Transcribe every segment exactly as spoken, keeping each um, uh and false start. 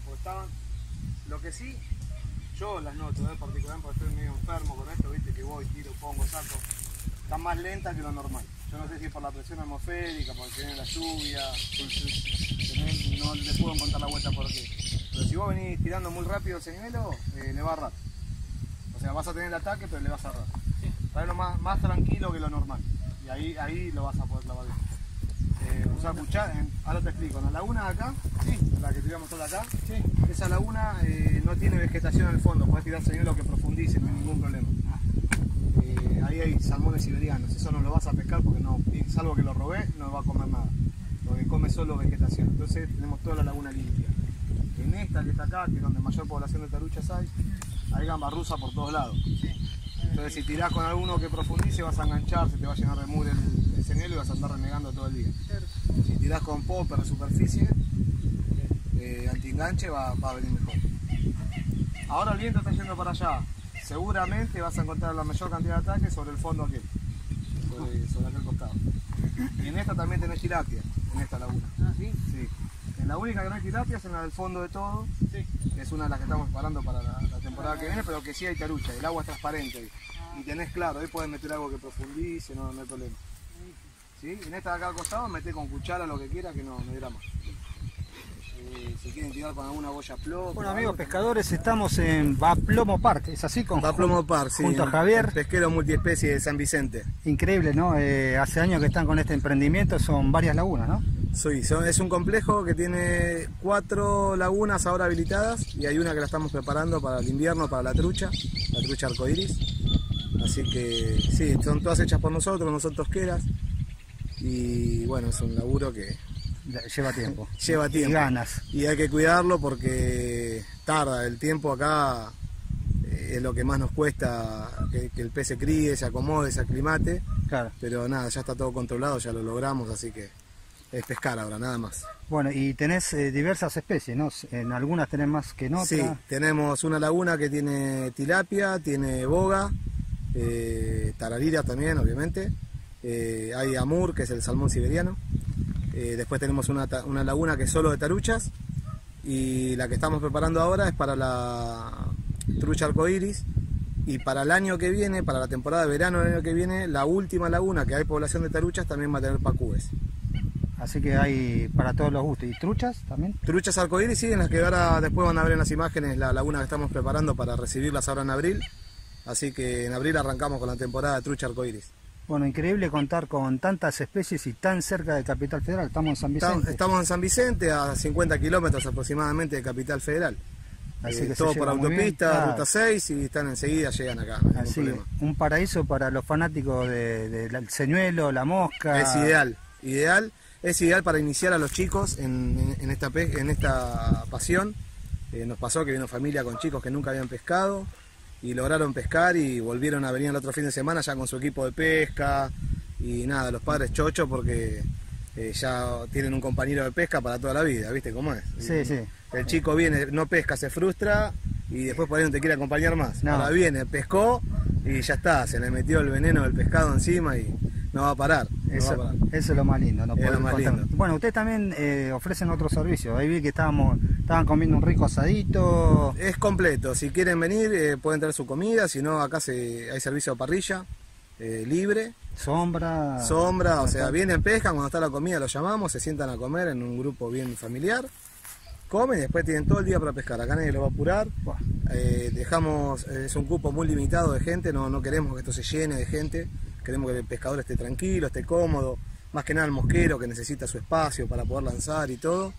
porque estaban, lo que sí, yo las noto, ¿eh? Particularmente porque estoy medio enfermo con esto, viste, que voy, tiro, pongo, saco, están más lentas que lo normal. Yo no sé si es por la presión atmosférica, porque tienen la lluvia, tener, no le puedo encontrar la vuelta por qué. Pero si vos venís tirando muy rápido el señuelo, eh, le va a errar. O sea, vas a tener el ataque, pero le vas a errar. Traerlo más, más tranquilo que lo normal. Y ahí, ahí lo vas a poder clavar bien. Eh, usar cuchara, en, ahora te explico, en la laguna de acá, sí, la que te voy a mostrar acá, sí. Esa laguna eh, no tiene vegetación en el fondo, podés tirar señuelo que profundice, no hay ningún problema. Eh, ahí hay salmones siberianos, eso no lo vas a pescar porque no, salvo que lo robé, no va a comer nada, porque come solo vegetación. Entonces tenemos toda la laguna limpia. En esta que está acá, que es donde mayor población de taruchas hay, hay gamba rusa por todos lados. Entonces si tirás con alguno que profundice vas a enganchar, se te va a llenar de mugre el, el señuelo y vas a andar renegando todo el día. Si tirás con popper de superficie, eh, anti-enganche va, va a venir mejor. Ahora el viento está yendo para allá. Seguramente vas a encontrar la mayor cantidad de ataques sobre el fondo aquel, sobre, sobre aquel costado. Y en esta también tenés tilapia, en esta laguna. ¿Ah, sí? Sí. En la única que no hay tilapia es en la del fondo de todo, sí. Que es una de las que estamos preparando para la, la temporada ah, que viene, pero que sí hay tarucha, el agua es transparente. Ah. Y tenés claro, ahí podés meter algo que profundice, no, no hay problema. ¿Sí? En esta de acá al costado meté con cuchara lo que quiera que no me diera más. Eh, si quieren tirar con alguna boya plomo. Bueno amigos pescadores, estamos en Baplomo Park, ¿es así? Con Baplomo Park, sí, junto a Javier. Pesquero multiespecie de San Vicente. Increíble, ¿no? Eh, hace años que están con este emprendimiento, son varias lagunas, ¿no? Sí, son, es un complejo que tiene cuatro lagunas ahora habilitadas y hay una que la estamos preparando para el invierno, para la trucha, la trucha arcoiris. Así que sí, son todas hechas por nosotros, no son tosqueras. Y bueno, es un laburo que lleva tiempo. lleva tiempo. Y ganas. Y hay que cuidarlo porque tarda, el tiempo acá eh, es lo que más nos cuesta, que, que el pez se críe, se acomode, se aclimate. Claro. Pero nada, ya está todo controlado, ya lo logramos, así que es pescar ahora, nada más. Bueno, y tenés eh, diversas especies, ¿no? En algunas tenés más que en otras. Sí, tenemos una laguna que tiene tilapia, tiene boga, eh, tararira también, obviamente. Eh, hay amur, que es el salmón siberiano. Eh, después tenemos una, una laguna que es solo de taruchas. Y la que estamos preparando ahora es para la trucha arcoiris. Y para el año que viene, para la temporada de verano del año que viene, la última laguna que hay población de taruchas también va a tener pacúes. Así que hay para todos los gustos. ¿Y truchas también? Truchas arcoíris, sí, en las que ahora después van a ver en las imágenes la laguna que estamos preparando para recibirlas ahora en abril. Así que en abril arrancamos con la temporada de trucha arcoíris. Bueno, increíble contar con tantas especies y tan cerca de Capital Federal. Estamos en San Vicente. Estamos, estamos en San Vicente, a cincuenta kilómetros aproximadamente de Capital Federal. Así eh, que todo por autopista, claro. Ruta seis, y están enseguida, llegan acá. No Así, un paraíso para los fanáticos del de, de señuelo, la mosca. Es ideal, ideal. Es ideal para iniciar a los chicos en, en, esta, en esta pasión. Eh, nos pasó que vino familia con chicos que nunca habían pescado y lograron pescar y volvieron a venir el otro fin de semana ya con su equipo de pesca. Y nada, los padres chochos porque eh, ya tienen un compañero de pesca para toda la vida, ¿viste cómo es? Sí, sí. El chico viene, no pesca, se frustra y después por ahí no te quiere acompañar más. No. Ahora viene, pescó y ya está, se le metió el veneno del pescado encima y no va a parar. No eso, va a parar. Eso es lo más lindo. No es lo más lindo. Bueno, ustedes también eh, ofrecen otros servicios. Ahí vi que estábamos, estaban comiendo un rico asadito. Es completo. Si quieren venir eh, pueden traer su comida. Si no, acá se, hay servicio de parrilla eh, libre. Sombra. Sombra. O sea, vienen, pescan. Cuando está la comida los llamamos. Se sientan a comer en un grupo bien familiar. Comen y después tienen todo el día para pescar. Acá nadie lo va a apurar. Eh, dejamos, es un cupo muy limitado de gente. No, no queremos que esto se llene de gente. Queremos que el pescador esté tranquilo, esté cómodo, más que nada el mosquero que necesita su espacio para poder lanzar y todo.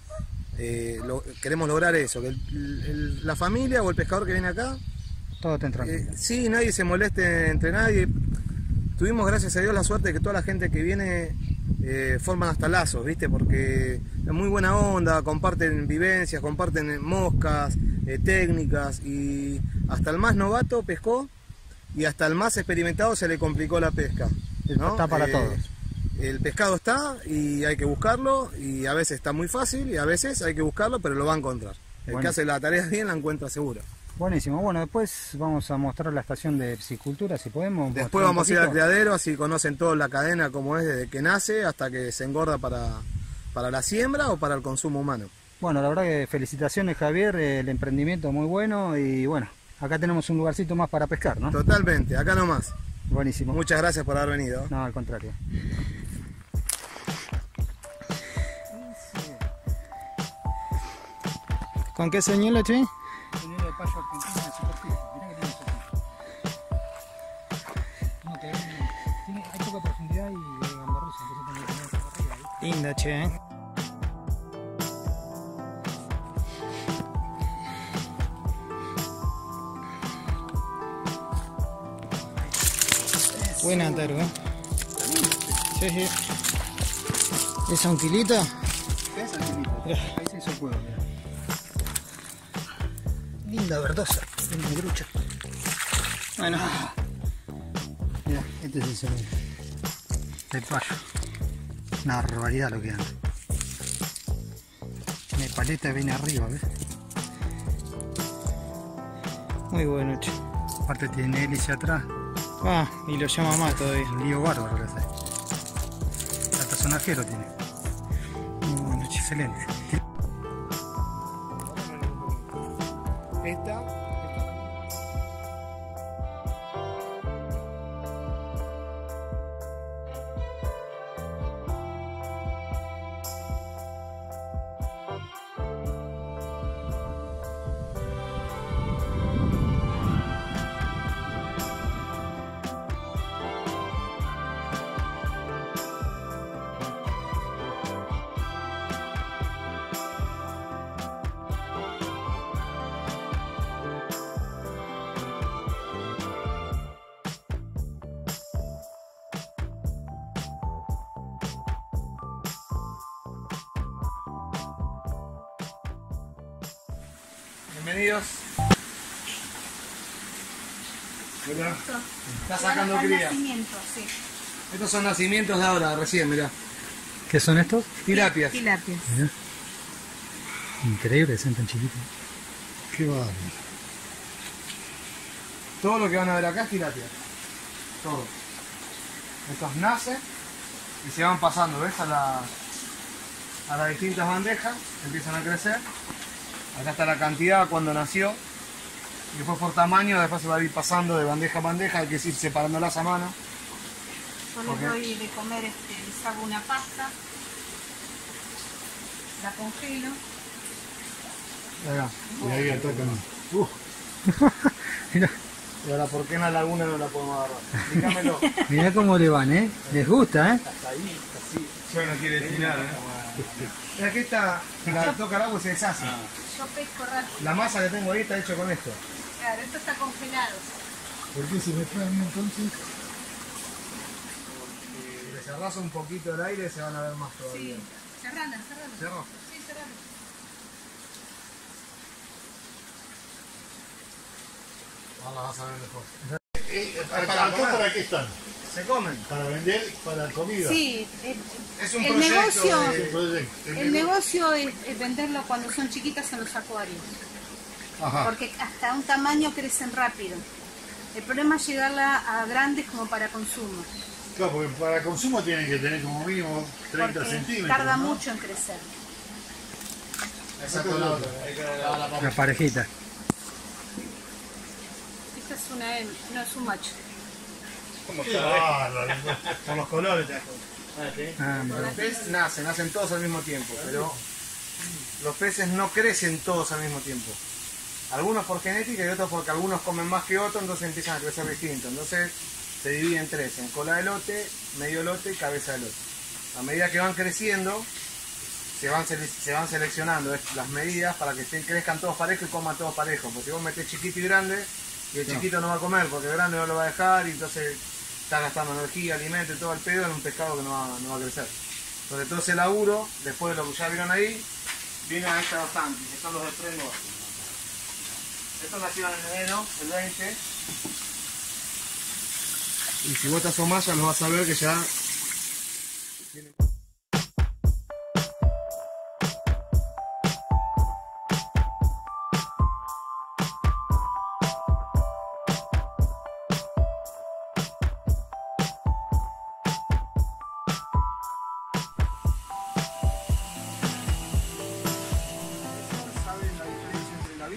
Eh, lo, queremos lograr eso, que el, el, la familia o el pescador que viene acá, todo estén tranquilo. Eh, sí, nadie se moleste entre nadie. Tuvimos, gracias a Dios, la suerte de que toda la gente que viene eh, forman hasta lazos, ¿viste? Porque es muy buena onda, comparten vivencias, comparten moscas, eh, técnicas, y hasta el más novato pescó. Y hasta el más experimentado se le complicó la pesca, ¿no? Está para eh, todos. El pescado está y hay que buscarlo, y a veces está muy fácil y a veces hay que buscarlo, pero lo va a encontrar. El bueno. que hace la tarea bien la encuentra seguro. Buenísimo. Bueno, después vamos a mostrar la estación de piscicultura, si podemos. Después vamos a ir al criadero, así conocen toda la cadena como es desde que nace hasta que se engorda para, para la siembra o para el consumo humano. Bueno, la verdad que felicitaciones, Javier, el emprendimiento muy bueno y bueno, acá tenemos un lugarcito más para pescar, ¿no? Totalmente, acá nomás. Buenísimo. Muchas gracias por haber venido. No, al contrario. ¿Con qué señuelo, Che? Señuelo de payo argentino de superficie. Mirá que tiene superficie. No, que tiene, hay poca profundidad y de gamba rusa, entonces tengo que tener por arriba, ¿viste? Linda, Che, ¿eh? Buena tarde. Sí, sí. ¿Es a un kilito? ¿Ves el kilito? Ahí se hizo el juego, mirá. Linda verdosa, linda grucha. Bueno. Mira, este es el señuelo de payo. Una barbaridad lo que anda. Tiene paleta, viene arriba, ¿ves? Muy bueno, Che. Aparte tiene hélice atrás. Ah, y lo llama más todavía. Un lío bárbaro que hace. Hasta sonajero tiene. Muy bueno, Che. Excelente. Esta. Bienvenidos. Mirá, está sacando cría. Nacimiento, sí. Estos son nacimientos de ahora, recién, mirá. ¿Qué son estos? Tilapias. Tilapias. Mirá. Increíble, son tan chiquitos. Qué bárbaro. Todo lo que van a ver acá es tilapia. Todo. Estos nacen y se van pasando, ¿ves? A, la, a las distintas bandejas, empiezan a crecer. Acá está la cantidad cuando nació. Y después por tamaño, después se va a ir pasando de bandeja a bandeja, hay que ir separándolas a mano. Yo les Ok. doy de comer, este, les hago una pasta, la congelo. Acá. Y ahí al toque no. Uh. Mirá, Y ahora, ¿por qué en la laguna no la podemos agarrar? Dígamelo. mirá cómo le van, ¿eh? Les gusta, ¿eh? Yo no quiere tirar, ¿eh? Aquí está, la toca el agua y se deshace. Yo pesco rápido. La masa que tengo ahí está hecha con esto. Claro, esto está congelado. ¿Por qué se me fue a mí entonces? Si le cerrás un poquito el aire se van a ver más todavía. Sí. Cerrala, cerrala. ¿Cerro? Sí, cerrala. Ahora vas a ver mejor. ¿Para, acá, ¿Para qué están? Se comen. ¿Para vender? ¿Para comida? Sí, el, Es un el proyecto negocio, de- Proyecto. el negocio es, es venderlo cuando son chiquitas en los acuarios. Ajá. Porque hasta un tamaño crecen rápido. El problema es llegarla a grandes como para consumo. Claro, porque para consumo tienen que tener como mínimo treinta Porque centímetros. tarda ¿no? mucho en crecer. Exacto, la otra. Hay que darle la papa. La parejita. Esta es una hembra, no es un macho. Qué bárbaro. Por los colores te das cuenta. Ah, mirá. Los peces nacen, nacen todos al mismo tiempo, pero los peces no crecen todos al mismo tiempo. Algunos por genética y otros porque algunos comen más que otros, entonces empiezan a crecer distinto. Entonces se divide en tres, en cola de lote, medio lote y cabeza de lote. A medida que van creciendo, se van, sele- se van seleccionando es- las medidas para que estén- crezcan todos parejos y coman todos parejos. Porque si vos metés chiquito y grande, y el chiquito no va a comer porque el grande no lo va a dejar y entonces está gastando energía, alimento y todo el pedo en un pescado que no va, no va a crecer. Entonces todo ese laburo, después de lo que ya vieron ahí, viene a estos dos tanques, que son los de freno. Estos nacieron en enero, el veinte. Y si vos te asomás ya los vas a ver que ya... vienen-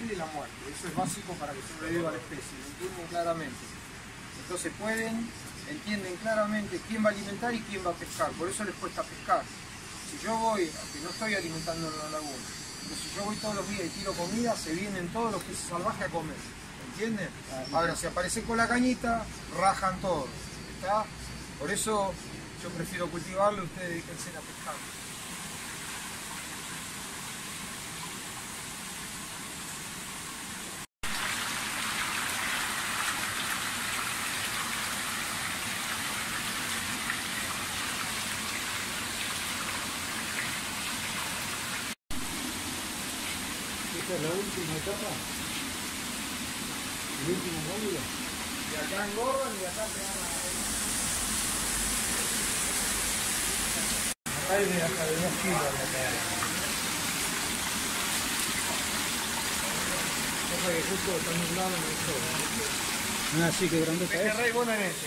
vida y la muerte. Eso es básico para que sobreviva la especie, lo entienden claramente. Entonces pueden, entienden claramente quién va a alimentar y quién va a pescar, por eso les cuesta pescar. Si yo voy, aunque no estoy alimentando en la laguna, pero si yo voy todos los días y tiro comida, se vienen todos los peces salvajes a comer, ¿entienden? Ahora, si aparecen con la cañita, rajan todo, ¿está? Por eso yo prefiero cultivarlo y ustedes dedíquense a pescar. ¿Esta es la última etapa? ¿El último módulo? Y acá engordan y acá se van a... Acá hay de hasta de dos kilos acá. Cosa que justo está nublado en el sol. Ah, sí, qué grandota Este es. rey bonaerense.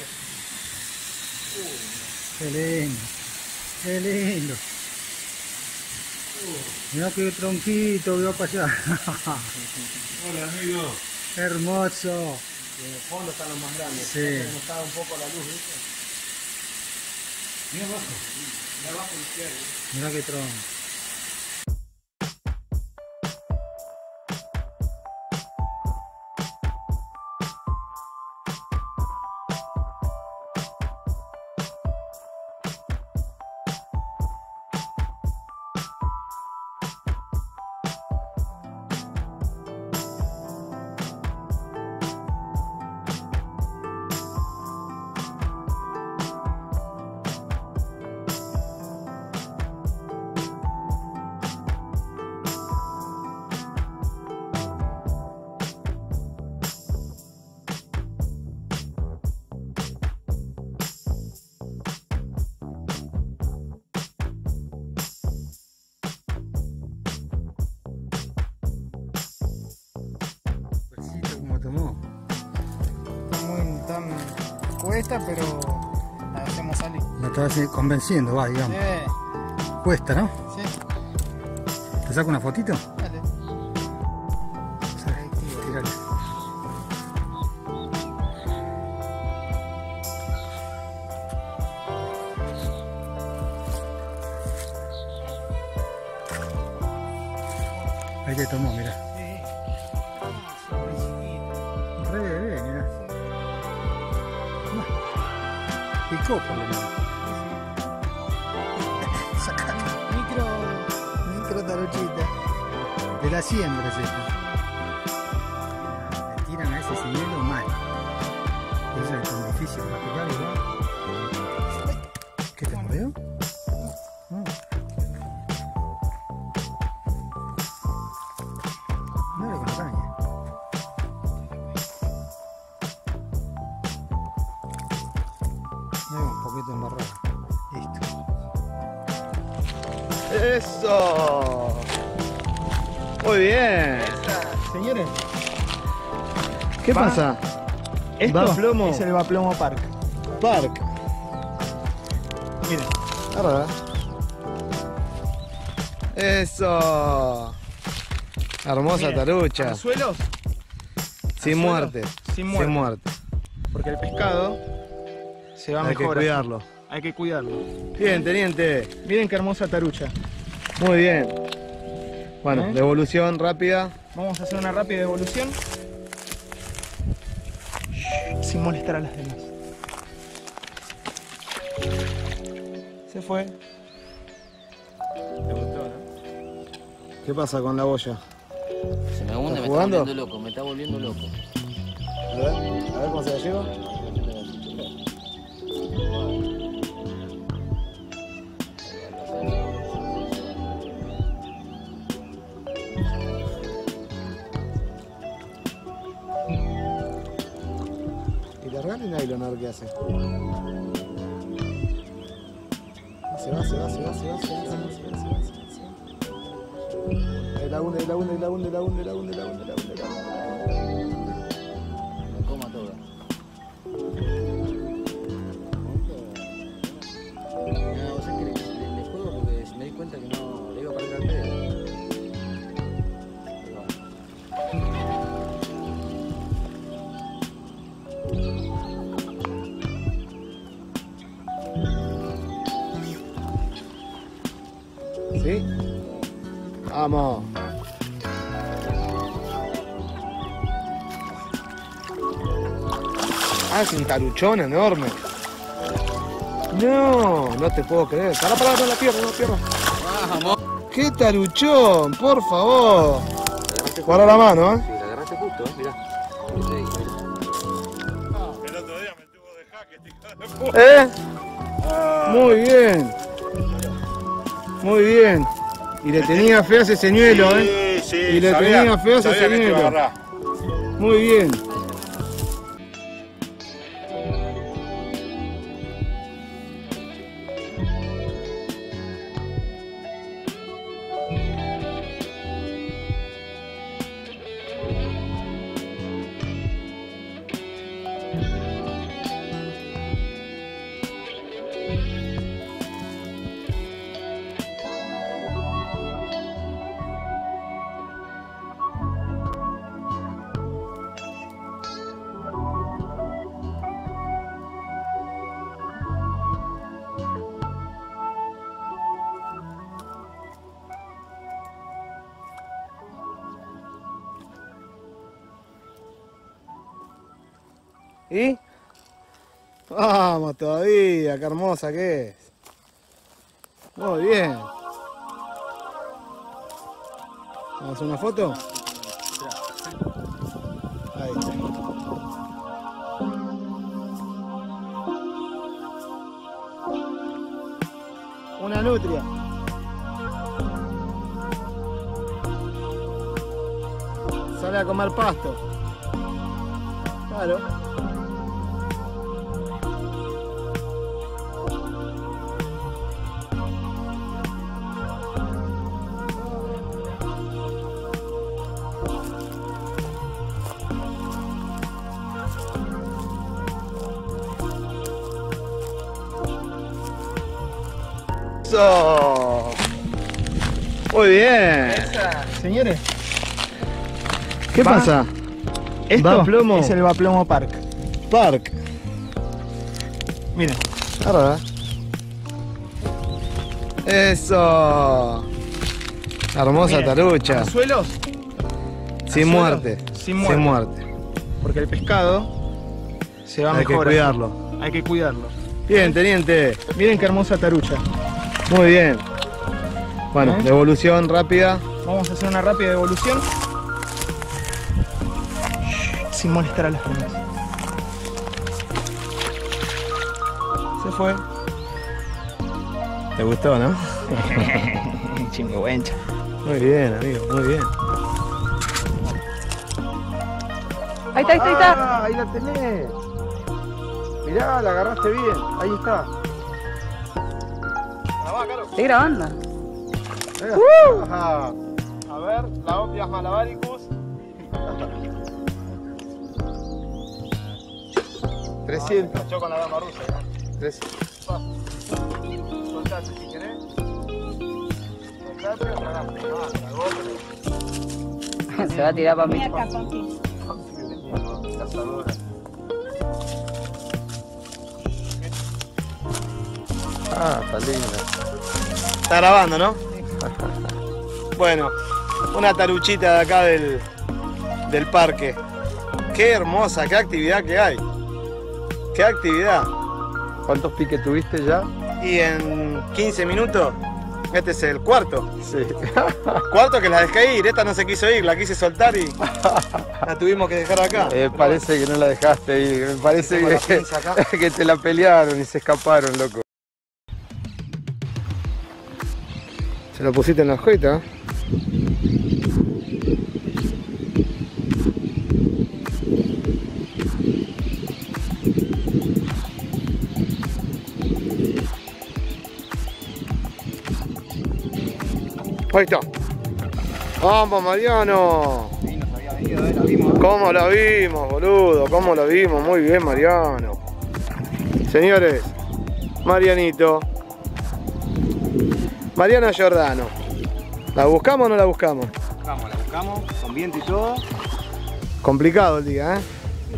Qué lindo. Qué lindo. Mirá qué tronquito veo para allá. Hola, amigo. Hermoso. Y en el fondo están los más grandes. Sí. Me está un poco la luz, ¿viste? Mira abajo. De abajo a la izquierda. Mirá qué tronco. Como tomó. Está muy tan cuesta, pero la hacemos salir. La estás convenciendo, va, digamos. Cuesta, ¿no? Sí, ¿Te saco una fotito? dale. Tírale. Ahí te tomó, mira. Re bebé, mira. Picó por lo menos. Sacale. Micro. Micro taruchita. De la siembra es esto. Le tiran a ese señuelo mal. Eso es tan difícil para picar igual. ¿Qué te mordió? No. Dale con la caña. Dale un poquito embarrado. Listo. ¡Eso! Muy bien. Señores, ¿Qué Va. pasa? esto Va plomo. es el Va Plomo Park. Park. Miren, Agarra. Eso. Hermosa miren, tarucha. anzuelos Sin anzuelos muerte. sin muerte. Sin muerte. porque el pescado se va Hay que mejor así. cuidarlo. Hay que cuidarlo. Bien, teniente. Miren qué hermosa tarucha. Muy bien. Bueno, ¿Eh? devolución rápida. Vamos a hacer una rápida devolución sin molestar a las demás. Se fue. ¿Te gustó, no? ¿Qué pasa con la boya? Se me hunde, ¿Estás me jugando? está volviendo loco, me está volviendo loco. A ver, a ver cómo se la lleva. Y largar el nylon a ver qué hace. Se va, se va, se va, se va, se va, se va, se va, se va, se va, se va. Ahí la hunde, la hunde, la hunde, la hunde, la hunde, la hunde, la hunde, la hunde. Me coma todo. No, vos sabés que le, le juego porque me di cuenta que no le iba a perder el pedo. Pero bueno. Vamos. Ah, es un taruchón enorme. No, no te puedo creer. Pará, pará, no la pierdo, no la pierdo. Vamos. ¡Qué taruchón! Por favor. Guarda la mano, ¿eh? Sí, la agarraste justo, ¿eh? Mirá. El otro día me tuvo de jaque, este hijo de puta. ¿Eh? Muy bien. Muy bien. Y le tenía fe a ese señuelo, ¿eh? Sí, sí, Y le sabía- tenía fe a ese sabía que te iba a señuelo. agarrar. Muy bien. ¿Y? Vamos todavía, qué hermosa que es. Muy bien. ¿Vamos a hacer una foto? Ahí está. Una nutria. Sale a comer pasto. Claro. Eso. Muy bien. Señores, ¿Qué Va. pasa? esto Va Plomo. es el Va Plomo Park. Park. Miren, Ahora. Eso. Hermosa miren, tarucha. anzuelos, Sin anzuelos, muerte. sin muerte. porque el pescado se va Hay que mejor. cuidarlo. Hay que cuidarlo. Bien, teniente. Miren qué hermosa tarucha. Muy bien. Bueno, ¿Eh? devolución rápida. Vamos a hacer una rápida devolución. Sin molestar a las demás. Se fue. ¿Te gustó, no? Chingüencha. Muy bien, amigo, muy bien. Ahí está, ahí está, ahí está. Ah, ahí la tenés. Mirá, la agarraste bien. Ahí está. Estoy grabando. Ajá. A ver, la Opias Malabaricus. trescientos. Yo con la dama rusa, ¿eh? trescientos. Soltate si querés. Soltate o cagaste. Ah, cagó, pero... Se va a tirar para mí. Cazadora. Ah, está linda. Está grabando, ¿no? Bueno, una taruchita de acá del, del parque. Qué hermosa, qué actividad que hay. Qué actividad. ¿Cuántos piques tuviste ya? Y en quince minutos, este es el cuarto. Sí. Cuarto que la dejé ir, esta no se quiso ir, la quise soltar y la tuvimos que dejar acá. Eh, parece que no la dejaste ir. Me parece Tengo la que, pinza acá. que te la pelearon y se escaparon, loco. Se lo pusiste en la hojita. Ahí está. Vamos, Mariano. Sí, nos había venido, eh, la vimos. ¿eh? ¿Cómo la vimos, boludo? ¿Cómo la vimos? Muy bien, Mariano. Señores, Marianito. Mariano Giordano. ¿La buscamos o no la buscamos? Buscamos, la buscamos, con viento y todo. Complicado el día, ¿eh?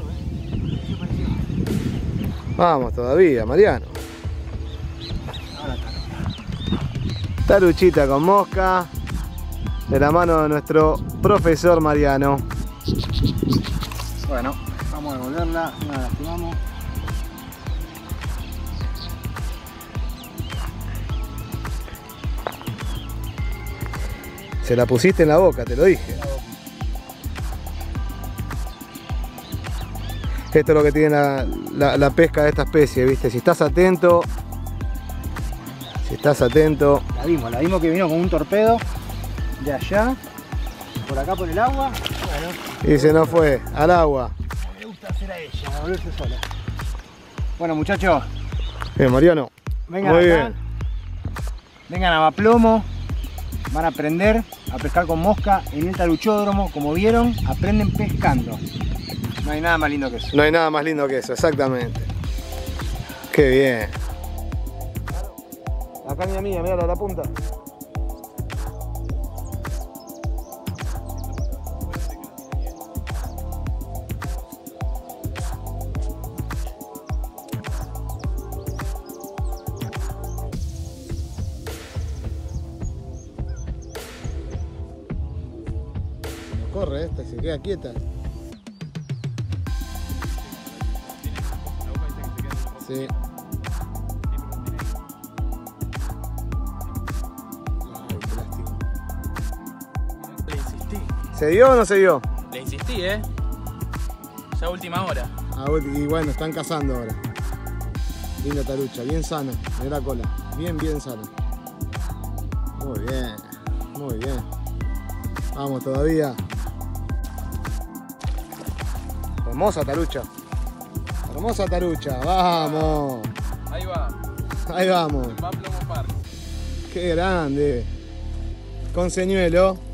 Vamos todavía, Mariano. Taruchita con mosca. de la mano de nuestro profesor Mariano. Bueno, vamos a devolverla, no la lastimamos. Se la pusiste en la boca, te lo dije. Esto es lo que tiene la, la, la pesca de esta especie, ¿viste? Si estás atento, si estás atento. La vimos, la vimos que vino con un torpedo de allá, por acá por el agua. Bueno, Y se nos fue al agua. le gusta hacer a ella, a volverse sola. Bueno, muchachos, Bien, Mariano. vengan Muy acá. bien. Vengan a Baplomo. Van a aprender a pescar con mosca en el taluchódromo. Como vieron, aprenden pescando. No hay nada más lindo que eso. No hay nada más lindo que eso, exactamente. Qué bien. La caña mía, mira la punta. No corre esta, se queda quieta. Sí. Ay, plástico. Le insistí. ¿Se dio o no se dio? Le insistí, eh. Ya última hora. Ah, y bueno, están cazando ahora. Linda tarucha, bien sana. Mirá la cola. Bien, bien sana. Muy bien, muy bien. Vamos todavía. Hermosa tarucha. Hermosa tarucha, vamos. Ahí va. Ahí vamos. Va Plomo Park. Qué grande. Con señuelo.